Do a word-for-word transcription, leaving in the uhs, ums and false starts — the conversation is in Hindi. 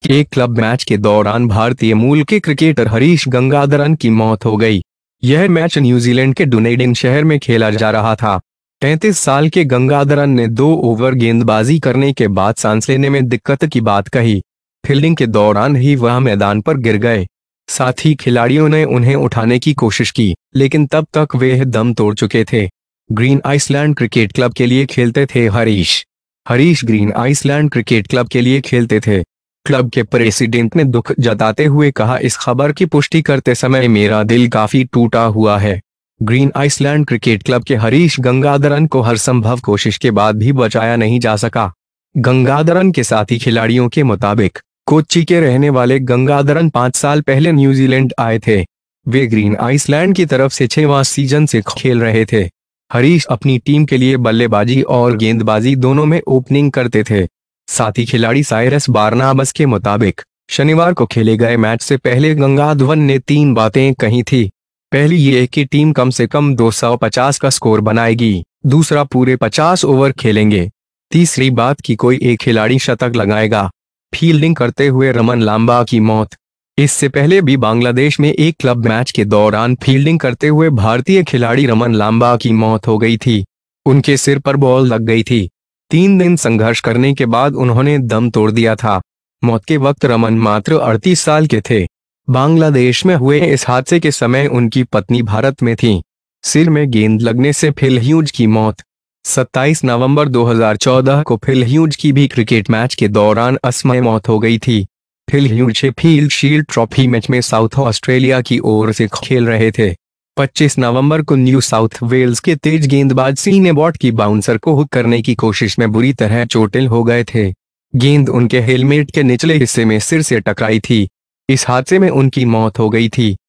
एक क्लब मैच के दौरान भारतीय मूल के क्रिकेटर हरीश गंगाधरन की मौत हो गई। यह मैच न्यूजीलैंड के डुनेडिन शहर में खेला जा रहा था। तैंतीस साल के गंगाधरन ने दो ओवर गेंदबाजी करने के बाद सांस लेने में दिक्कत की बात कही। फील्डिंग के दौरान ही वह मैदान पर गिर गए। साथ ही खिलाड़ियों ने उन्हें उठाने की कोशिश की, लेकिन तब तक वे दम तोड़ चुके थे। ग्रीन आइसलैंड क्रिकेट क्लब के लिए खेलते थे Harish. Harish Green Island cricket club के लिए खेलते थे। क्लब के प्रेसिडेंट ने दुख जताते हुए कहा, इस खबर की पुष्टि करते समय मेरा दिल काफी टूटा हुआ है। ग्रीन आइसलैंड क्रिकेट क्लब के हरीश गंगाधरन को हर संभव कोशिश के बाद भी बचाया नहीं जा सका। गंगाधरन के साथी खिलाड़ियों के मुताबिक कोच्चि के रहने वाले गंगाधरन पाँच साल पहले न्यूजीलैंड आए थे। वे ग्रीन आइसलैंड की तरफ से छहवां सीजन से खेल रहे थे। हरीश अपनी टीम के लिए बल्लेबाजी और गेंदबाजी दोनों में ओपनिंग करते थे। साथी खिलाड़ी साइरस बारनाबस के मुताबिक शनिवार को खेले गए मैच से पहले गंगाधरन ने तीन बातें कही थी। पहली ये कि टीम कम से कम दो सौ पचास का स्कोर बनाएगी, दूसरा पूरे पचास ओवर खेलेंगे, तीसरी बात कि कोई एक खिलाड़ी शतक लगाएगा। फील्डिंग करते हुए रमन लांबा की मौत। इससे पहले भी बांग्लादेश में एक क्लब मैच के दौरान फील्डिंग करते हुए भारतीय खिलाड़ी रमन लांबा की मौत हो गई थी। उनके सिर पर बॉल लग गई थी। तीन दिन संघर्ष करने के बाद उन्होंने दम तोड़ दिया था। मौत के वक्त रमन मात्र अड़तीस साल के थे। बांग्लादेश में हुए इस हादसे के समय उनकी पत्नी भारत में थी। सिर में गेंद लगने से फिल ह्यूज की मौत। सत्ताईस नवंबर दो हज़ार चौदह को फिल ह्यूज की भी क्रिकेट मैच के दौरान अस्थमय मौत हो गई थी। Phil Hughes Sheffield Shield trophy match में साउथ ऑस्ट्रेलिया की ओर से खेल रहे थे। पच्चीस नवंबर को न्यू साउथ वेल्स के तेज गेंदबाज सीने बॉट की बाउंसर को हुक करने की कोशिश में बुरी तरह चोटिल हो गए थे। गेंद उनके हेलमेट के निचले हिस्से में सिर से टकराई थी। इस हादसे में उनकी मौत हो गई थी।